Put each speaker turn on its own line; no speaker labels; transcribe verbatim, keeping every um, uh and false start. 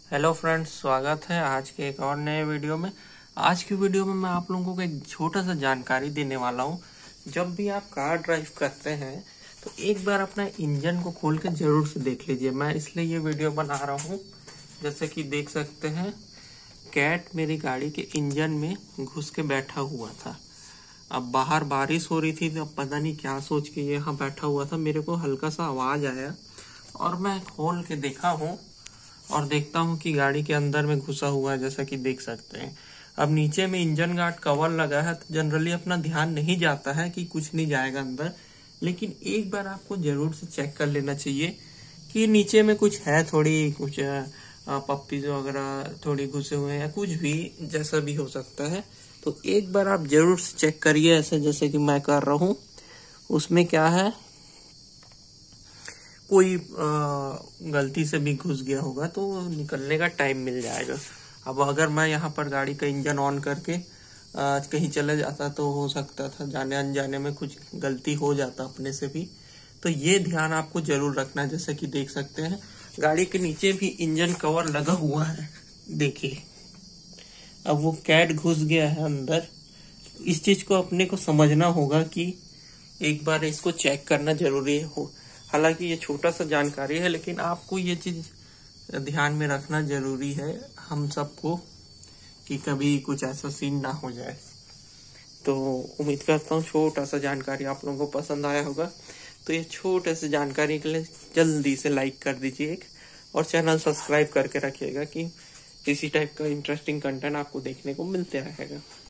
Hello friends, स्वागत है आज के एक और नए वीडियो में। आज की वीडियो में मैं आप लोगों को एक छोटा सा जानकारी देने वाला हूँ। जब भी आप कार ड्राइव करते हैं तो एक बार अपना इंजन को खोल के जरूर से देख लीजिए। मैं इसलिए ये वीडियो बना रहा हूँ, जैसे कि देख सकते हैं कैट मेरी गाड़ी के इंजन में घुस के बैठा हुआ था। अब बाहर बारिश हो रही थी तो अब पता नहीं क्या सोच के ये यहाँ बैठा हुआ था। मेरे को हल्का सा आवाज आया और मैं खोल के देखा हूँ और देखता हूँ कि गाड़ी के अंदर में घुसा हुआ है, जैसा कि देख सकते हैं। अब नीचे में इंजन गार्ड कवर लगा है तो जनरली अपना ध्यान नहीं जाता है कि कुछ नहीं जाएगा अंदर, लेकिन एक बार आपको जरूर से चेक कर लेना चाहिए कि नीचे में कुछ है, थोड़ी कुछ पप्पीज वगैरह थोड़ी घुसे हुए हैं या कुछ भी, जैसा भी हो सकता है। तो एक बार आप जरूर से चेक करिए, ऐसे जैसे कि मैं कर रहा हूँ। उसमें क्या है, कोई गलती से भी घुस गया होगा तो निकलने का टाइम मिल जाएगा। अब अगर मैं यहाँ पर गाड़ी का इंजन ऑन करके आ, कहीं चले जाता तो हो सकता था जाने अनजाने में कुछ गलती हो जाता अपने से भी। तो ये ध्यान आपको जरूर रखना है। जैसे कि देख सकते हैं गाड़ी के नीचे भी इंजन कवर लगा हुआ है, देखिए। अब वो कैट घुस गया है अंदर। इस चीज को अपने को समझना होगा कि एक बार इसको चेक करना जरूरी हो। हालांकि ये छोटा सा जानकारी है, लेकिन आपको ये चीज ध्यान में रखना जरूरी है हम सबको, कि कभी कुछ ऐसा सीन ना हो जाए। तो उम्मीद करता हूँ छोटा सा जानकारी आप लोगों को पसंद आया होगा। तो ये छोटे से जानकारी के लिए जल्दी से लाइक कर दीजिए एक, और चैनल सब्सक्राइब करके रखिएगा कि इसी टाइप का इंटरेस्टिंग कंटेंट आपको देखने को मिलते रहेगा।